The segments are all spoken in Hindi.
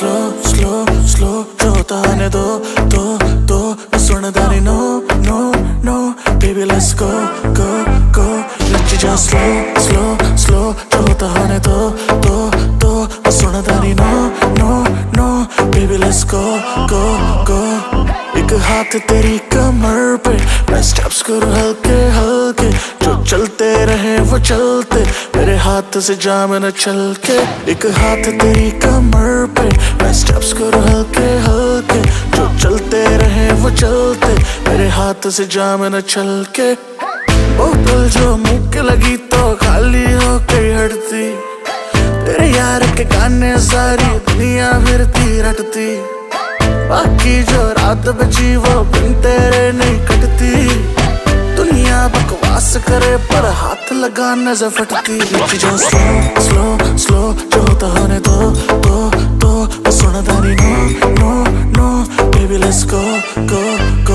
स्लो स्लो स्लो जो होता आने दो मैं सुनदा नहीं no no no baby let's go go go let's जा स्लो स्लो स्लो जो होता आने दो मैं सुनदा नहीं no no no baby let's go go go एक हाथ तेरी कमर पे मैं स्टेप्स करूं हल्के हल्के जो चलते रहे वो चलते मेरे हाथ से जाम न चल के एक हाथ तेरी कमर पे मैं स्टेप्स करूं हल्के हल्के जो चलते रहे वो चलते मेरे हाथ से जाम न चल के बोतल जो मुंह के लगी तो खाली हो गई हटती तेरे यार के गाने सारी दुनिया फिरती रटती बाकी जो रात बची वो बिन तेरे नहीं कटती दुनिया बकवास करे पर हाथ लगा नजर फटती जो स्लो स्लो स्लो जो होता होने दो मैं सुनदा नहीं no no no baby let's go go go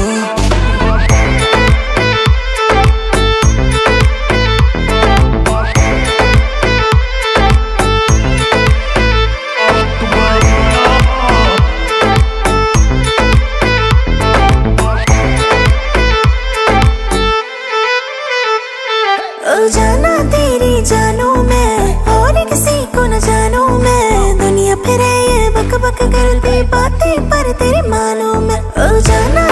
जाना तेरी जानू मैं और किसी को न जानू मैं दुनिया फिरे ये बक बक करती बातें पर तेरी मानू मैं जाना